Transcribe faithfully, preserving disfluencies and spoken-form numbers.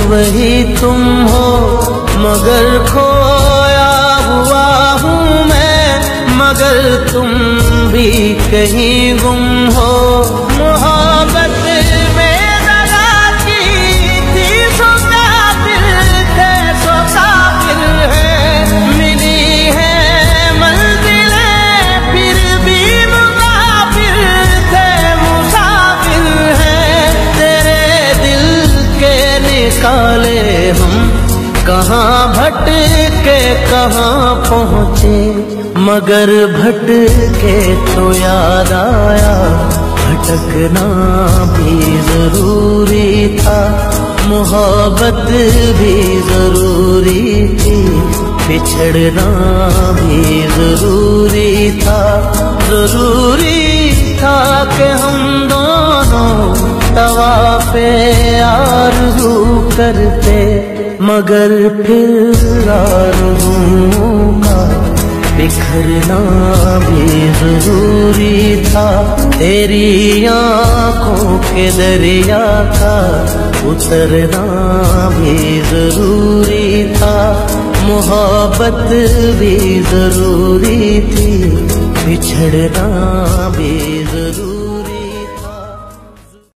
वही तुम हो, मगर खोया हुआ हूँ मैं, मगर तुम भी कहीं गुम हो। मोहब्बत में दगा की थी सो काफिर थे, सो काफिर है। मिली है मंजिलें फिर भी मुसाफिर थे, मुसाफिर है। तेरे दिल के निकाले हम कहाँ भटके कहाँ पहुँचे, मगर भटके तो याद आया भटकना भी जरूरी था। मोहब्बत भी जरूरी थी, बिछड़ना भी जरूरी था। जरूरी था कि हम दोनों तवाफ़े आरज़ू करते, मगर फिर आरज़ुओं का बिखरना भी जरूरी था। तेरी आँखों के दरिया का उतरना भी जरूरी था। मोहब्बत भी जरूरी थी, बिछड़ना भी जरूरी